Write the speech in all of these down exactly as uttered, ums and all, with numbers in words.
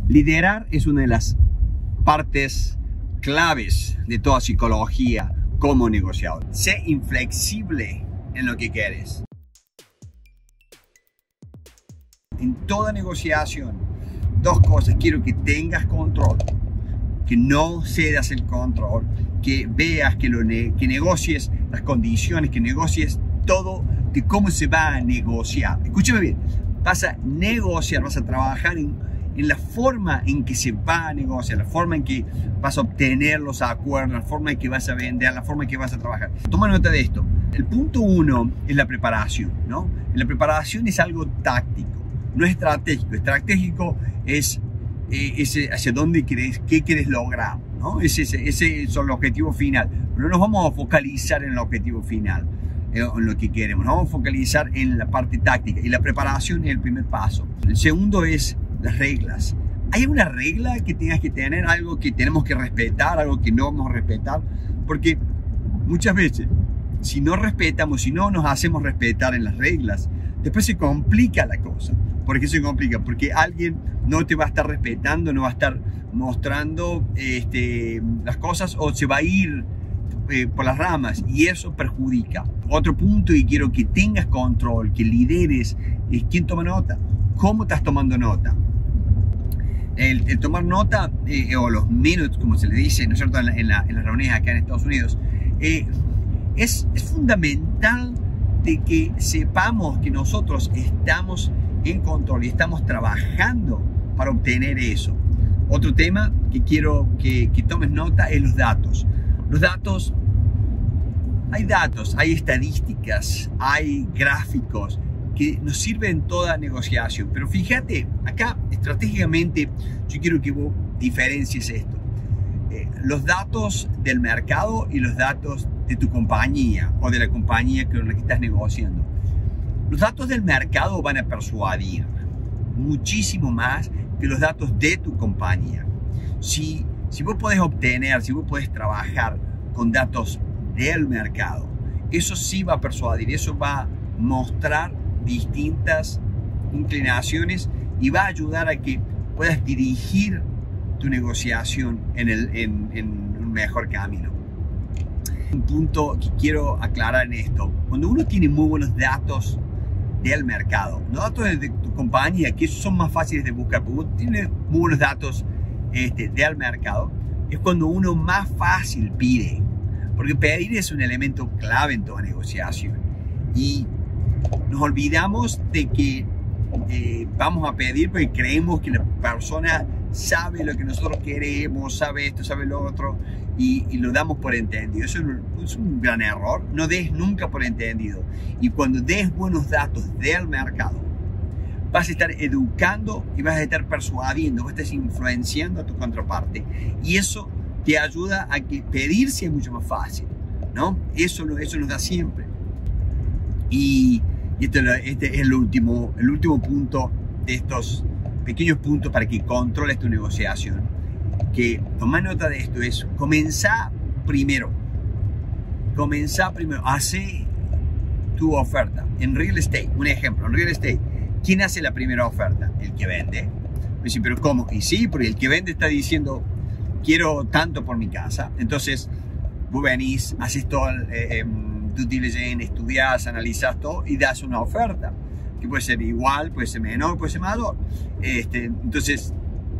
Liderar es una de las partes claves de toda psicología como negociador. Sé inflexible en lo que quieres. En toda negociación, dos cosas. Quiero que tengas control, que no cedas el control, que veas, que, lo ne que negocies las condiciones, que negocies todo de cómo se va a negociar. Escúchame bien, vas a negociar, vas a trabajar en, en la forma en que se va a negociar, la forma en que vas a obtener los acuerdos, la forma en que vas a vender, la forma en que vas a trabajar. Toma nota de esto. El punto uno es la preparación, ¿no? La preparación es algo táctico, no es estratégico. Estratégico es eh, ese, hacia dónde querés, qué querés lograr, ¿no? Ese, ese, ese es el objetivo final. Pero no nos vamos a focalizar en el objetivo final, en lo que queremos. Nos vamos a focalizar en la parte táctica, y la preparación es el primer paso. El segundo es las reglas. ¿Hay una regla que tengas que tener, algo que tenemos que respetar, algo que no vamos a respetar? Porque muchas veces, si no respetamos, si no nos hacemos respetar en las reglas, después se complica la cosa. ¿Por qué se complica? Porque alguien no te va a estar respetando, no va a estar mostrando este, las cosas, o se va a ir eh, por las ramas, y eso perjudica. Otro punto, y quiero que tengas control, que lideres, es quién toma nota, cómo estás tomando nota. El, el tomar nota, eh, o los minutes, como se le dice, ¿no es cierto?, en, la, en, la, en las reuniones acá en Estados Unidos, eh, es, es fundamental de que sepamos que nosotros estamos en control y estamos trabajando para obtener eso. Otro tema que quiero que, que tomes nota es los datos. Los datos, hay datos, hay estadísticas, hay gráficos que nos sirven en toda negociación. Pero fíjate, acá estratégicamente yo quiero que vos diferencies esto. Eh, los datos del mercado y los datos de tu compañía o de la compañía con la que estás negociando. Los datos del mercado van a persuadir muchísimo más que los datos de tu compañía. Si, si vos podés obtener, si vos podés trabajar con datos del mercado, eso sí va a persuadir, eso va a mostrar distintas inclinaciones y va a ayudar a que puedas dirigir tu negociación en, el, en, en un mejor camino. Un punto que quiero aclarar en esto: cuando uno tiene muy buenos datos del mercado, no datos de tu compañía, que esos son más fáciles de buscar, porque uno tiene muy buenos datos este, del mercado, es cuando uno más fácil pide, porque pedir es un elemento clave en toda negociación. Y nos olvidamos de que eh, vamos a pedir porque creemos que la persona sabe lo que nosotros queremos, sabe esto, sabe lo otro, y, y lo damos por entendido. Eso es un gran error. No des nunca por entendido. Y cuando des buenos datos del mercado, vas a estar educando y vas a estar persuadiendo, vas a estar influenciando a tu contraparte, y eso te ayuda a que pedir sea mucho más fácil, ¿no? Eso, eso nos da siempre. Y este, este es el último, el último punto de estos pequeños puntos para que controles tu negociación. Que toma nota de esto: es comenzar primero. Comenzar primero. Hace tu oferta. En real estate, un ejemplo, en real estate, ¿quién hace la primera oferta? El que vende. Me dice, ¿pero cómo? Y sí, porque el que vende está diciendo, quiero tanto por mi casa. Entonces, vos venís, haces todo el eh, due diligence, estudiás, analizás todo y das una oferta, que puede ser igual, puede ser menor, puede ser mayor. Este, entonces,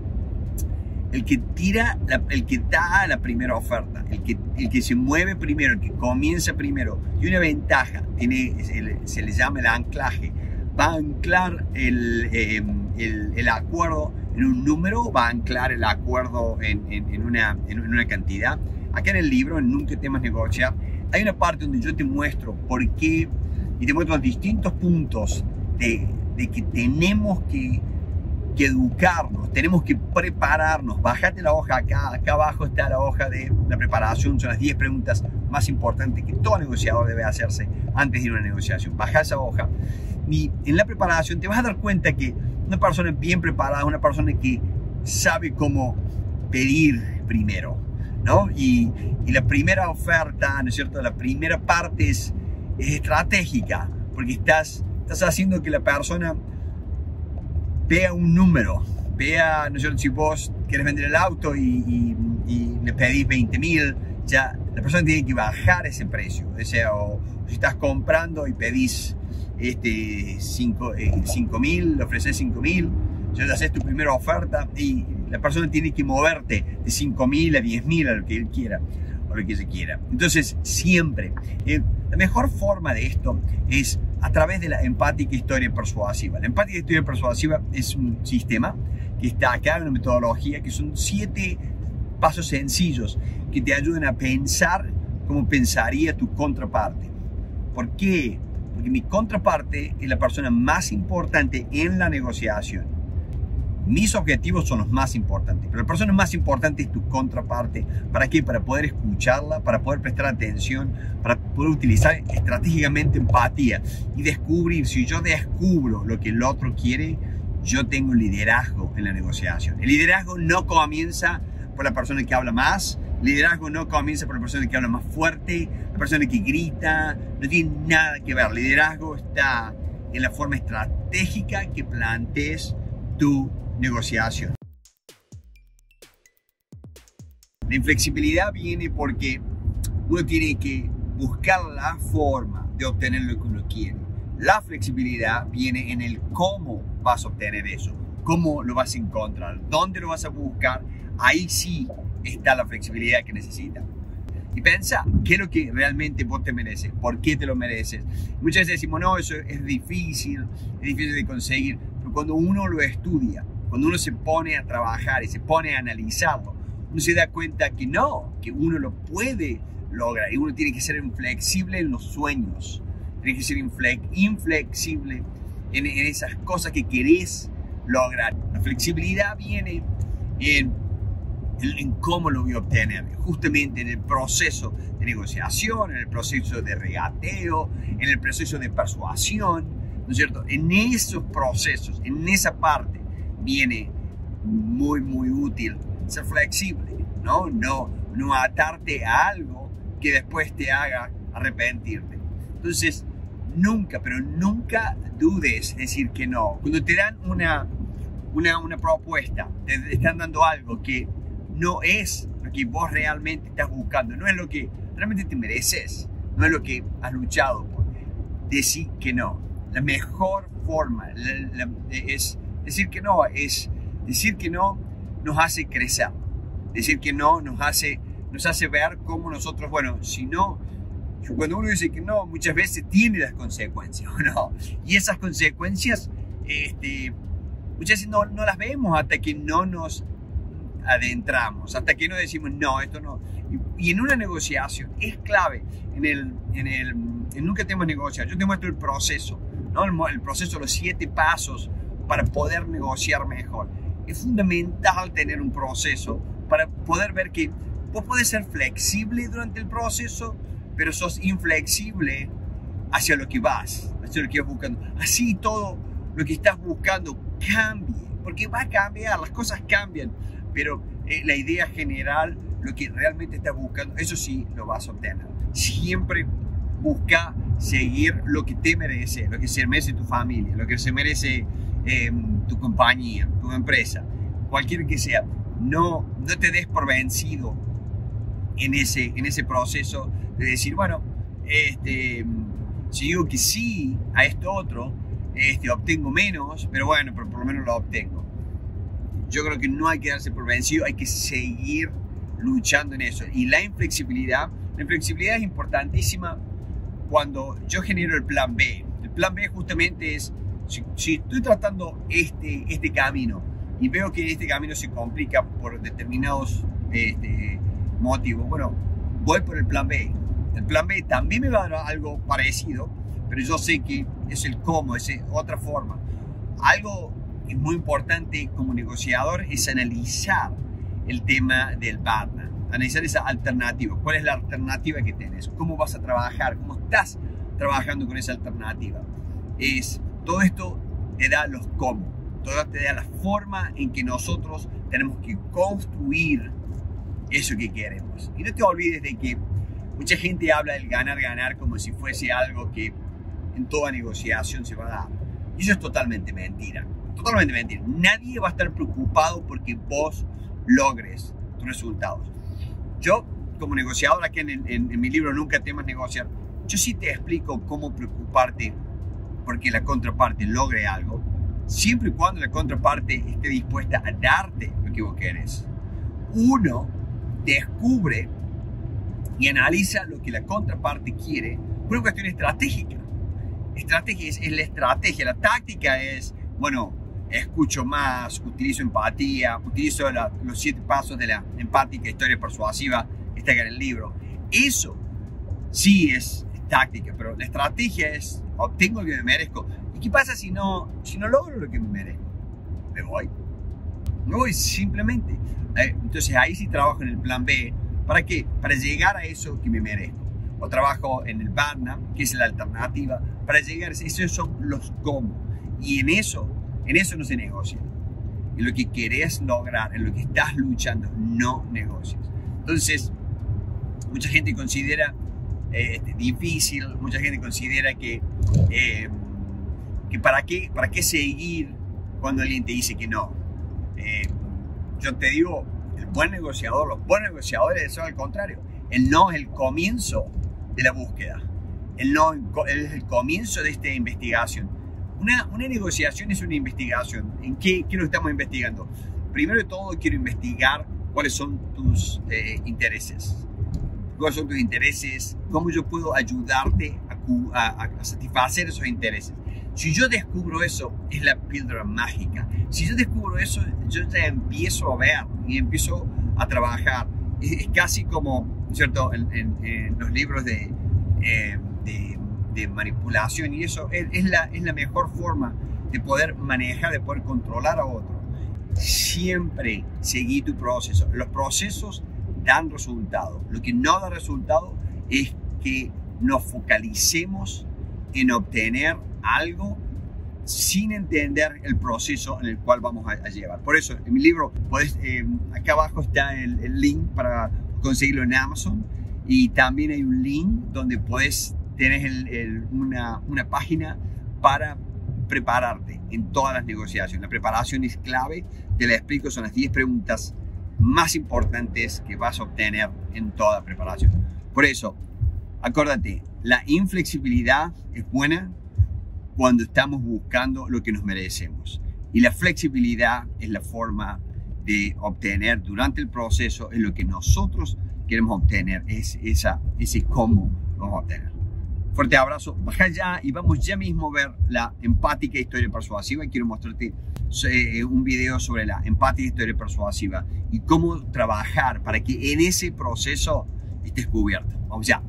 el que tira, la, el que da la primera oferta, el que, el que se mueve primero, el que comienza primero, y una ventaja, tiene, el, se le llama el anclaje, va a anclar el, eh, el, el acuerdo en un número, va a anclar el acuerdo en, en, en, una, en una cantidad. Acá en el libro, en Nunca temas negociar, hay una parte donde yo te muestro por qué, y te muestro los distintos puntos de, de que tenemos que, que educarnos, tenemos que prepararnos. Bájate la hoja acá, acá abajo está la hoja de la preparación, son las diez preguntas más importantes que todo negociador debe hacerse antes de ir a una negociación. Baja esa hoja y en la preparación te vas a dar cuenta que una persona bien preparada es una persona que sabe cómo pedir primero, ¿no? Y, y la primera oferta, ¿no es cierto? La primera parte es, es estratégica, porque estás, estás haciendo que la persona vea un número vea, ¿no es cierto? Si vos querés vender el auto y, y, y le pedís veinte mil, ya la persona tiene que bajar ese precio. O sea, o si estás comprando y pedís este, cinco mil, le ofreces cinco mil, ya le haces tu primera oferta y la persona tiene que moverte de cinco mil a diez mil a lo que él quiera, o lo que se quiera. Entonces, siempre, eh, la mejor forma de esto es a través de la empática historia persuasiva. La empática historia persuasiva es un sistema que está acá, una metodología, que son siete pasos sencillos que te ayudan a pensar como pensaría tu contraparte. ¿Por qué? Porque mi contraparte es la persona más importante en la negociación. Mis objetivos son los más importantes, pero la persona más importante es tu contraparte. ¿Para qué? Para poder escucharla, para poder prestar atención, para poder utilizar estratégicamente empatía y descubrir. Si yo descubro lo que el otro quiere, yo tengo liderazgo en la negociación. El liderazgo no comienza por la persona que habla más, el liderazgo no comienza por la persona que habla más fuerte, la persona que grita, no tiene nada que ver. El liderazgo está en la forma estratégica que plantees tu negociación. La inflexibilidad viene porque uno tiene que buscar la forma de obtener lo que uno quiere. La flexibilidad viene en el cómo vas a obtener eso, cómo lo vas a encontrar, dónde lo vas a buscar. Ahí sí está la flexibilidad que necesitas. Y piensa, ¿qué es lo que realmente vos te mereces? ¿Por qué te lo mereces? Muchas veces decimos, no, eso es difícil, es difícil de conseguir. Pero cuando uno lo estudia, cuando uno se pone a trabajar y se pone a analizarlo, uno se da cuenta que no, que uno lo puede lograr. Y uno tiene que ser inflexible en los sueños. Tiene que ser infle inflexible en, en esas cosas que querés lograr. La flexibilidad viene en, en, en cómo lo voy a obtener. Justamente en el proceso de negociación, en el proceso de regateo, en el proceso de persuasión, ¿no es cierto? En esos procesos, en esa parte, viene muy, muy útil ser flexible, ¿no? No, no atarte a algo que después te haga arrepentirte. Entonces, nunca, pero nunca dudes decir que no. Cuando te dan una, una, una propuesta, te están dando algo que no es lo que vos realmente estás buscando, no es lo que realmente te mereces, no es lo que has luchado por, decir que no. La mejor forma la, la, es decir que no, es decir que no nos hace crecer, decir que no nos hace, nos hace ver cómo nosotros, bueno, si no, cuando uno dice que no, muchas veces tiene las consecuencias, ¿no? Y esas consecuencias, este, muchas veces no, no las vemos hasta que no nos adentramos, hasta que no decimos, no, esto no. Y, y en una negociación es clave, en el, en el, en nunca tenemos negociar, yo te muestro el proceso, ¿no? El, el proceso, los siete pasos para poder negociar mejor. Es fundamental tener un proceso para poder ver que vos podés ser flexible durante el proceso, pero sos inflexible hacia lo que vas, hacia lo que vas buscando. Así todo lo que estás buscando cambie, porque va a cambiar, las cosas cambian, pero eh, la idea general, lo que realmente estás buscando, eso sí lo vas a obtener. Siempre busca seguir lo que te merece, lo que se merece tu familia, lo que se merece eh, tu compañía, tu empresa, cualquier que sea. No, no te des por vencido en ese, en ese proceso de decir, bueno, este, si digo que sí a esto otro, este, obtengo menos, pero bueno, pero por lo menos lo obtengo. Yo creo que no hay que darse por vencido, hay que seguir luchando en eso. Y la inflexibilidad, la inflexibilidad es importantísima cuando yo genero el plan B. El plan B justamente es, si, si estoy tratando este, este camino y veo que este camino se complica por determinados este, motivos, bueno, voy por el plan B. El plan B también me va a dar algo parecido, pero yo sé que es el cómo, es otra forma. Algo que es muy importante como negociador es analizar el tema del partner, analizar esa alternativa. ¿Cuál es la alternativa que tienes? ¿Cómo vas a trabajar? ¿Cómo estás trabajando con esa alternativa? Es, todo esto te da los cómo, todo te da la forma en que nosotros tenemos que construir eso que queremos. Y no te olvides de que mucha gente habla del ganar, ganar como si fuese algo que en toda negociación se va a dar. Y eso es totalmente mentira. Totalmente mentira. Nadie va a estar preocupado porque vos logres tus resultados. Yo, como negociador, aquí en, en, en mi libro Nunca temas negociar, yo sí te explico cómo preocuparte porque la contraparte logre algo, siempre y cuando la contraparte esté dispuesta a darte lo que vos querés. Uno descubre y analiza lo que la contraparte quiere por una cuestión estratégica. Estrategia es, es la estrategia, la táctica es, bueno, escucho más, utilizo empatía, utilizo la, los siete pasos de la empática historia persuasiva, está acá en el libro. Eso sí es táctica, pero la estrategia es, obtengo lo que me merezco. ¿Y qué pasa si no, si no logro lo que me merezco? Me voy. Me voy simplemente. Eh, entonces ahí sí trabajo en el plan B. ¿Para qué? Para llegar a eso que me merezco. O trabajo en el BARNA, que es la alternativa, para llegar a eso. Esos son los cómo. Y en eso, en eso no se negocia. En lo que querés lograr, en lo que estás luchando, no negocias. Entonces, mucha gente considera eh, difícil, mucha gente considera que, eh, que para, qué, para qué seguir cuando alguien te dice que no. Eh, yo te digo, el buen negociador, los buenos negociadores son al contrario. El no es el comienzo de la búsqueda. El no es el comienzo de esta investigación. Una, una negociación es una investigación. ¿En qué, qué lo estamos investigando? Primero de todo, quiero investigar cuáles son tus eh, intereses. ¿Cuáles son tus intereses? ¿Cómo yo puedo ayudarte a, a, a satisfacer esos intereses? Si yo descubro eso, es la píldora mágica. Si yo descubro eso, yo ya empiezo a ver y empiezo a trabajar. Es, es casi como, ¿cierto? En, en, en los libros de, eh, de, de manipulación y eso, es, es, la, es la mejor forma de poder manejar, de poder controlar a otro. Siempre seguí tu proceso. Los procesos dan resultado. Lo que no da resultado es que nos focalicemos en obtener algo sin entender el proceso en el cual vamos a, a llevar. Por eso, en mi libro, podés, eh, acá abajo está el, el link para conseguirlo en Amazon y también hay un link donde podés tener el, el, una, una página para prepararte en todas las negociaciones. La preparación es clave, te la explico, son las diez preguntas más importantes que vas a obtener en toda preparación. Por eso, acuérdate, la inflexibilidad es buena cuando estamos buscando lo que nos merecemos. Y la flexibilidad es la forma de obtener durante el proceso es lo que nosotros queremos obtener, es esa, ese cómo vamos a obtener. Fuerte abrazo, baja ya y vamos ya mismo a ver la empática historia persuasiva. Quiero mostrarte eh, un video sobre la empática historia persuasiva y cómo trabajar para que en ese proceso estés cubierto. Vamos ya.